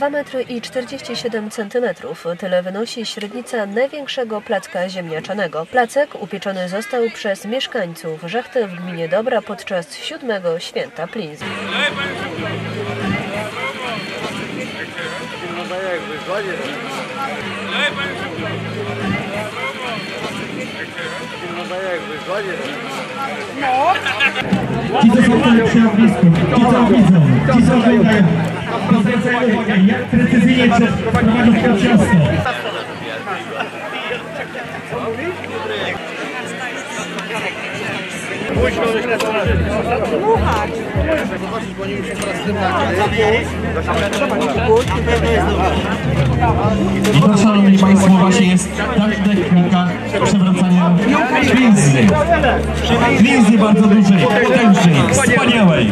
2,47 m. Tyle wynosi średnica największego placka ziemniaczanego. Placek upieczony został przez mieszkańców Żechty w gminie Dobra podczas 7. święta Plinzy. Ci, co są tutaj przy ognisku, ci, co widzą, ci, co oglądają, to zwracają uwagę, jak precyzyjnie prowadzić to ciasto. I to, szanowni państwo, właśnie jest ta technika przewracania gwiazdy. Gwiazdy bardzo dużej, potężnej, wspaniałej.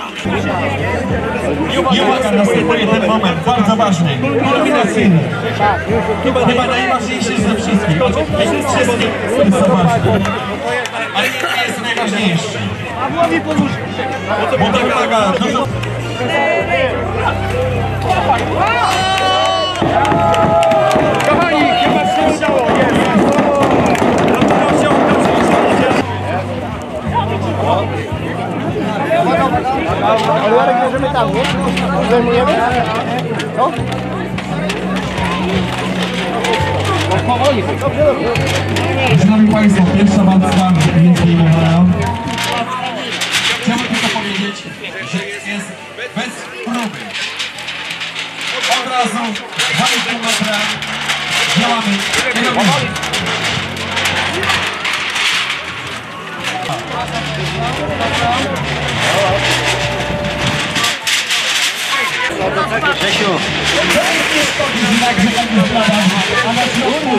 I uwaga, następuje ten moment, bardzo ważny, kulminacyjny. Chyba najważniejszy ze wszystkich. Wszystkich jest to ważne. Ale nie jest najważniejszy. Bo to wymaga dużo... Kochani, chyba się udało, ale Jarek, bierzemy tam, nie? Zajmujemy? Co? Powoli. Szanowni państwo, pierwsza walka jest wyjmowana. Chciałbym tylko powiedzieć, że jest bez próby. Od razu 2,5 metra działamy. Grzesiu! A na środku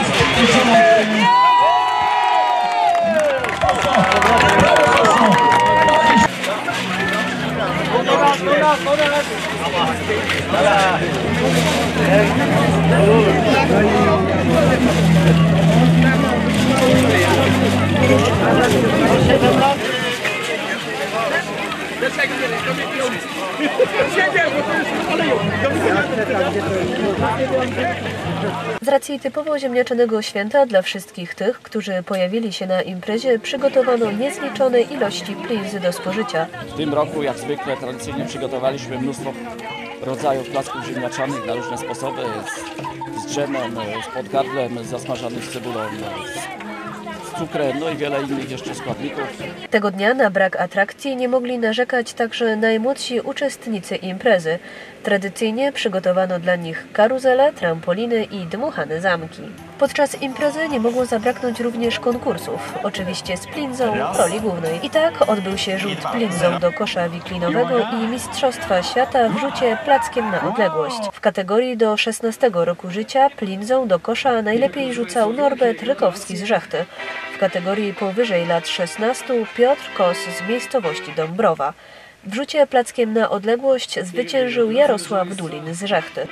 Z racji typowo ziemniaczanego święta dla wszystkich tych, którzy pojawili się na imprezie, przygotowano niezliczone ilości plinzy do spożycia. W tym roku, jak zwykle, tradycyjnie przygotowaliśmy mnóstwo rodzajów placków ziemniaczanych na różne sposoby, z dżemem, z podgardlem, zasmażanym z cebulą, z cukrem, no i wiele innych jeszcze składników. Tego dnia na brak atrakcji nie mogli narzekać także najmłodsi uczestnicy imprezy. Tradycyjnie przygotowano dla nich karuzele, trampoliny i dmuchane zamki. Podczas imprezy nie mogło zabraknąć również konkursów, oczywiście z plinzą w roli głównej. I tak odbył się rzut plinzą do kosza wiklinowego i Mistrzostwa Świata w rzucie plackiem na odległość. W kategorii do 16 roku życia plinzą do kosza najlepiej rzucał Norbert Rykowski z Żechty. W kategorii powyżej lat 16 Piotr Kos z miejscowości Dąbrowa. W rzucie plackiem na odległość zwyciężył Jarosław Dulin z Żechty.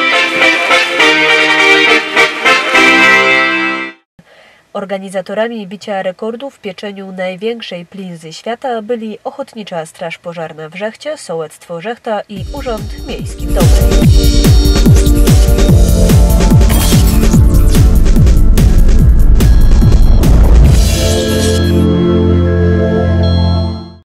Organizatorami bicia rekordu w pieczeniu największej plinzy świata byli Ochotnicza Straż Pożarna w Żechcie, Sołectwo Żechta i Urząd Miejski w Dobrej.